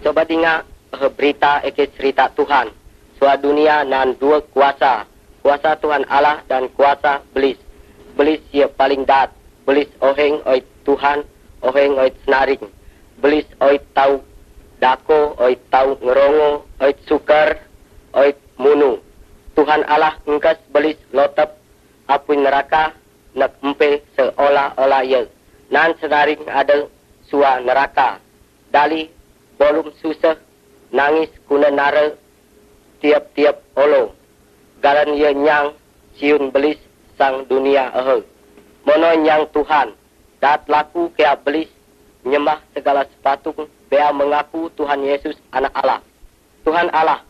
Coba dengar berita cerita Tuhan. Suatu dunia nan dua kuasa. Kuasa Tuhan Allah dan kuasa belis. Belis ia paling dat. Belis oheng oi Tuhan, oheng oi senaring. Belis oi tau dako, oi tau ngerongo, oi sukar, oi munu. Tuhan Allah engkas belis lotep apun neraka nak empe seolah-olah ye. Nan senaring ada sua neraka. Dali bolum susah nangis kuna nara tiap-tiap olo. Galan ye nyang siun belis sang dunia Mono nyang Tuhan dat laku kea belis nyembah segala sepatung bea mengaku Tuhan Yesus anak Allah. Tuhan Allah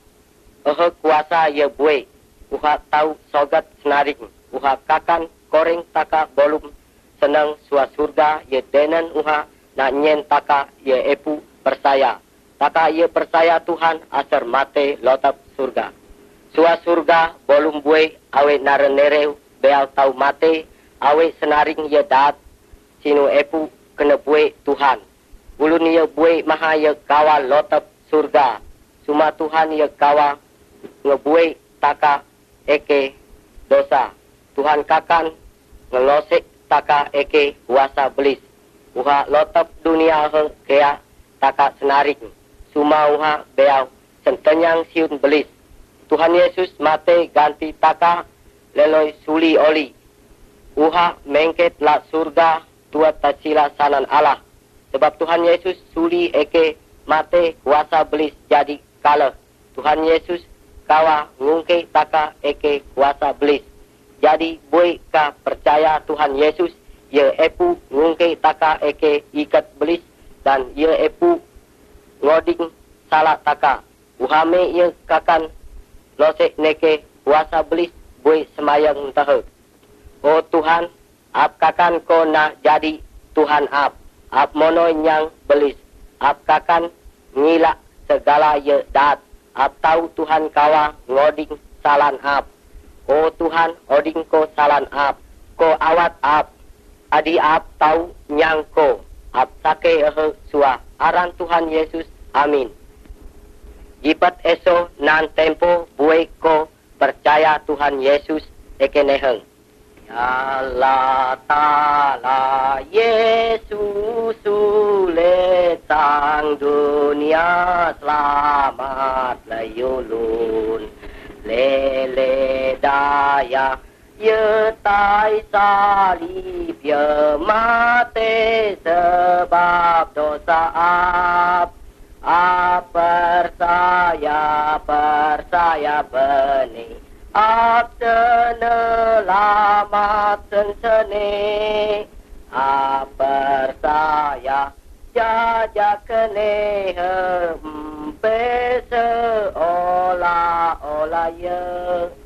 kuasa ye bue uha tau sogat senaring uha kakan koreng taka bolum senang sua surga ye denen uha na nyen taka ye epu percaya. Taka ye percaya Tuhan asar mate lotap surga. Sua surga bolum bue awe narenere beal tau mate awe senaring ye dat sinu epu kena bue Tuhan. Ulun ye bue maha ye kawa lotap surga. Cuma Tuhan ye kawa ngebue taka eke dosa. Tuhan kakan ngelosek taka eke kuasa belis. Uha lotap dunia kea taka senaring. Cuma uha beal sentenyang siun belis. Tuhan Yesus mate ganti taka leloi suli oli. Uha mengket la surga tua tasila sanan Allah. Sebab Tuhan Yesus suli eke mate kuasa belis jadi kalah. Tuhan Yesus kawa ngungke taka eke kuasa belis. Jadi boy ka percaya Tuhan Yesus ye epu ngungke taka eke ikat belis dan ye epu ngoding salah taka. Uhame ye kakan losek neke kuasa belis boy semayang tahe. Oh Tuhan, ap kakan ko na jadi Tuhan ap mono nyang belis. Ap kakan ngilak segala ye dat. Ap tahu Tuhan kawa ngoding salan ap. Oh Tuhan, oding ko salan ap. Ko awat ap. Adi ap tahu nyang ko. Ap sake sua. Aran Tuhan Yesus. Amin. Jipat eso nan tempo buai ko percaya Tuhan Yesus ekeneheng. Ya Allah Ta'ala Yesus sule sang dunia selamat layulun. Lele daya ye tai salib ye mate sebab dosa percaya benih senelamat sensene percaya jajak kene seolah-olah ye